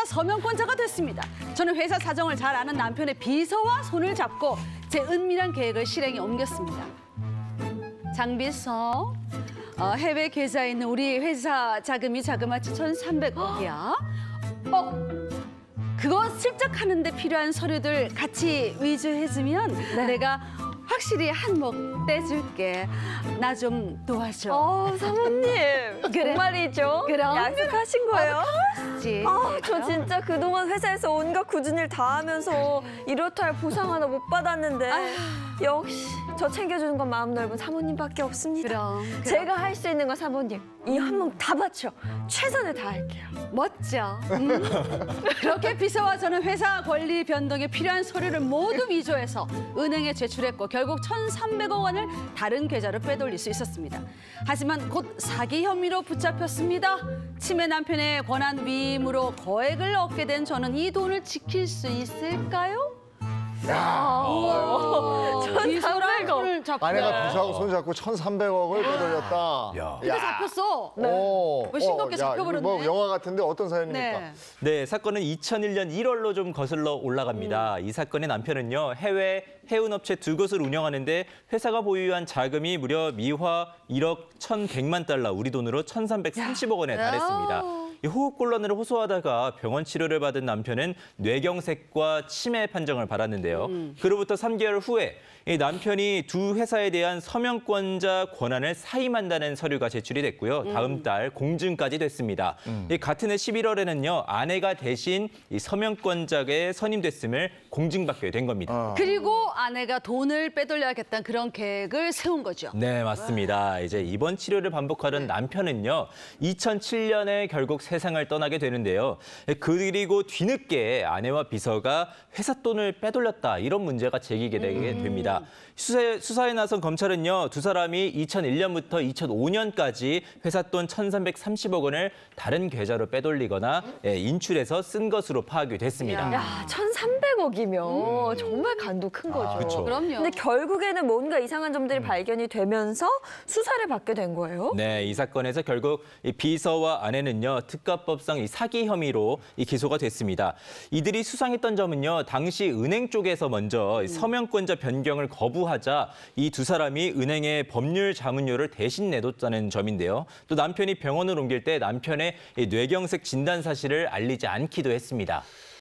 회사 서명권자가 됐습니다. 저는 회사 사정을 잘 아는 남편의 비서와 손을 잡고 제 은밀한 계획을 실행에 옮겼습니다. 장비서, 해외 계좌에 있는 우리 회사 자금이 자그마치 1,300억이야. 그거 실적하는 데 필요한 서류들 같이 위조해주면 내가 확실히 한몫 떼줄게. 나 좀 도와줘. 사모님. 그래. 정말이죠? 그럼. 약속하신 거예요? 그렇지. 저 진짜 그동안 회사에서 온갖 굳은 일 다 하면서 이렇다 할 보상 하나 못 받았는데 역시 저 챙겨주는 건 마음 넓은 사모님밖에 없습니다. 그럼. 제가 할 수 있는 건 사모님, 이 한 몸 다 바쳐 최선을 다할게요. 멋져. 그렇게 비서와 저는 회사 권리 변동에 필요한 서류를 모두 위조해서 은행에 제출했고 결국 1,300억 원을 다른 계좌로 빼돌릴 수 있었습니다. 하지만 곧 사기 혐의로 붙잡혔습니다. 치매 남편의 권한 위임으로 거액을 얻게 된 저는 이 돈을 지킬 수 있을까요? 비서랑 손을 잡고. 아내가 비서하고 손 잡고 1,300억을 빼돌렸다. 근데 잡혔어. 왜 싱겁게 잡혀버렸네. 뭐 영화 같은데 어떤 사연입니까? 네, 사건은 2001년 1월로 좀 거슬러 올라갑니다. 이 사건의 남편은요, 해외 해운업체 2곳을 운영하는데 회사가 보유한 자금이 무려 미화 1억 1,100만 달러, 우리 돈으로 1,330억 원에 달했습니다. 이 호흡곤란을 호소하다가 병원 치료를 받은 남편은 뇌경색과 치매 판정을 받았는데요. 그로부터 3개월 후에 이 남편이 두 회사에 대한 서명권자 권한을 사임한다는 서류가 제출이 됐고요. 다음 달 공증까지 됐습니다. 이 같은 해 11월에는요, 아내가 대신 이 서명권자에 선임됐음을 공증받게 된 겁니다. 그리고 아내가 돈을 빼돌려야겠다는 그런 계획을 세운 거죠. 네, 맞습니다. 이제 입원 치료를 반복하던 남편은요, 2007년에 결국 세상을 떠나게 되는데요. 그리고 뒤늦게 아내와 비서가 회사 돈을 빼돌렸다, 이런 문제가 제기게 되게 됩니다. 수사에 나선 검찰은요, 두 사람이 2001년부터 2005년까지 회사 돈 1,330억 원을 다른 계좌로 빼돌리거나 인출해서 쓴 것으로 파악이 됐습니다. 야, 1,300억이면 정말 간도 큰 거죠. 그쵸. 그럼요. 근데 결국에는 뭔가 이상한 점들이 발견이 되면서 수사를 받게 된 거예요? 네, 이 사건에서 결국 이 비서와 아내는요, 특가법상 이 사기 혐의로 이 기소가 됐습니다. 이들이 수상했던 점은요, 당시 은행 쪽에서 먼저 서명권자 변경을 거부하자 이 두 사람이 은행에 법률 자문료를 대신 내뒀다는 점인데요. 또 남편이 병원을 옮길 때 남편의 이 뇌경색 진단 사실을 알리지 않기도 했습니다.